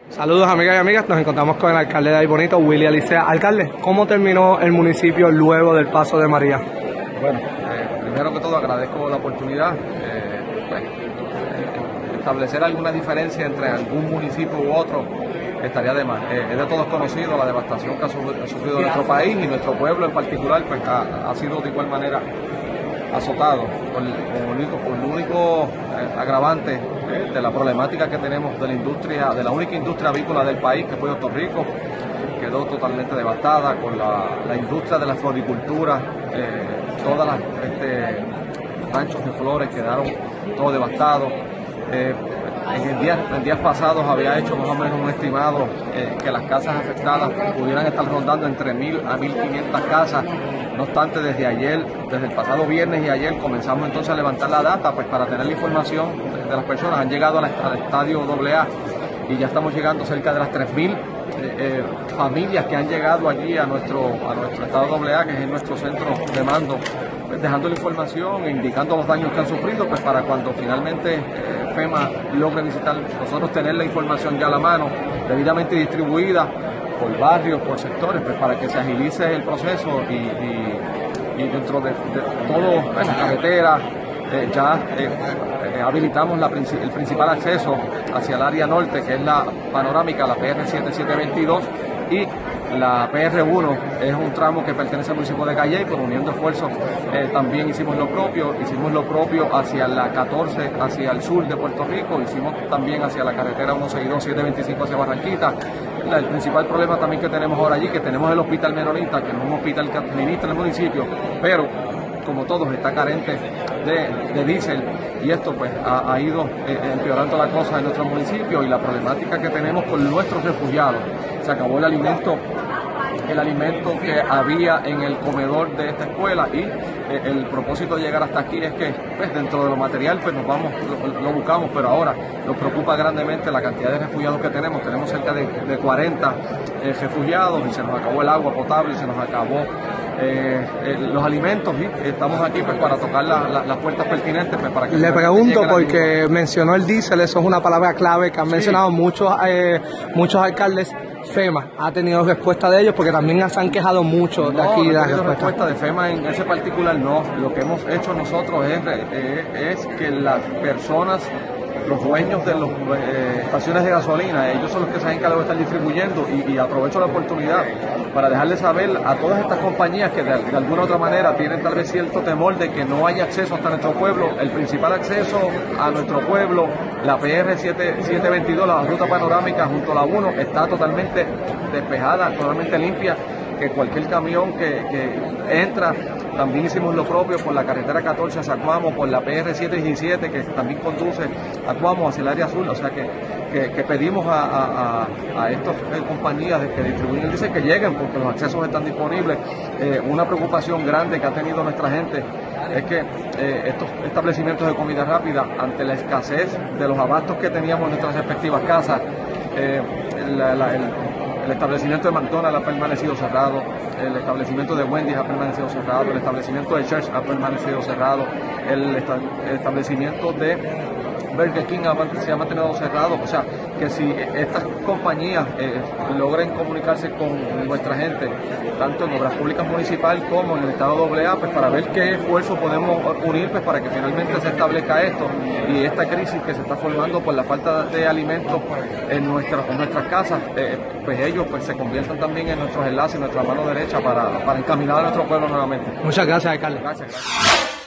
Saludos amigas y amigas, nos encontramos con el alcalde de Ay Bonito, Willy Alicea. Alcalde, ¿cómo terminó el municipio luego del paso de María? Bueno, primero que todo agradezco la oportunidad. Establecer alguna diferencia entre algún municipio u otro estaría de más. Es de todos conocido la devastación que ha sufrido nuestro país y nuestro pueblo en particular, pues ha sido de igual manera azotado por el único agravante de la problemática que tenemos de la industria, de la única industria avícola del país, que fue Puerto Rico. Quedó totalmente devastada con la industria de la floricultura, todas las ranchos de flores quedaron todo devastados. En días pasados había hecho más o menos un estimado que las casas afectadas pudieran estar rondando entre 1.000 a 1.500 casas. No obstante, desde el pasado viernes y ayer comenzamos entonces a levantar la data pues para tener la información de las personas. Han llegado al estadio AA y ya estamos llegando cerca de las 3.000 familias que han llegado allí a nuestro estado AA, que es nuestro centro de mando, pues dejando la información e indicando los daños que han sufrido, pues para cuando finalmente FEMA logre visitar, nosotros tener la información ya a la mano, debidamente distribuida por barrios, por sectores, pues para que se agilice el proceso y dentro de todo, las carreteras, habilitamos el principal acceso hacia el área norte, que es la panorámica, la PR 7722, y la PR1 es un tramo que pertenece al municipio de Calley, pero uniendo esfuerzos también hicimos lo propio hacia la 14, hacia el sur de Puerto Rico, hicimos también hacia la carretera 162, 725 hacia Barranquita. El principal problema también que tenemos ahora allí, que tenemos el hospital Menonita, que no es un hospital que administra el municipio, pero como todos está carente de diésel, y esto pues ha ido empeorando la cosa en nuestro municipio y la problemática que tenemos con nuestros refugiados. Se acabó el alimento que había en el comedor de esta escuela, y el propósito de llegar hasta aquí es que pues, dentro de lo material pues lo buscamos, pero ahora nos preocupa grandemente la cantidad de refugiados que tenemos. Tenemos cerca de 40 refugiados, y se nos acabó el agua potable, se nos acabó los alimentos, y estamos aquí pues para tocar las puertas pertinentes pues, para que... Le pregunto porque mencionó el diésel, eso es una palabra clave que han mencionado muchos alcaldes. FEMA ha tenido respuesta de ellos, porque también se han quejado mucho de aquí. No ha tenido respuesta de FEMA en ese particular, no. Lo que hemos hecho nosotros es que las personas, los dueños de las estaciones de gasolina, ellos son los que se han encargado de estar distribuyendo, y aprovecho la oportunidad para dejarles saber a todas estas compañías que de alguna u otra manera tienen tal vez cierto temor de que no haya acceso hasta nuestro pueblo. El principal acceso a nuestro pueblo, la PR 722, la ruta panorámica junto a la 1, está totalmente despejada, totalmente limpia, que cualquier camión que entra. También hicimos lo propio por la carretera 14 hacia Cuamo, por la PR 717, que también conduce a Cuamo hacia el área azul. O sea que pedimos a estas compañías que distribuyen el diésel que lleguen, porque los accesos están disponibles. Una preocupación grande que ha tenido nuestra gente es que estos establecimientos de comida rápida, ante la escasez de los abastos que teníamos en nuestras respectivas casas, el establecimiento de McDonald's ha permanecido cerrado, el establecimiento de Wendy's ha permanecido cerrado, el establecimiento de Church ha permanecido cerrado, el establecimiento de Burger King se ha mantenido cerrado. O sea, que si estas compañías logren comunicarse con nuestra gente, tanto en obras públicas municipal como en el estado AA, pues para ver qué esfuerzo podemos unir pues para que finalmente se establezca esto, y esta crisis que se está formando por la falta de alimentos en nuestras casas, pues ellos pues se conviertan también en nuestros enlaces, nuestra mano derecha para encaminar a nuestro pueblo nuevamente. Muchas gracias, alcalde. Gracias.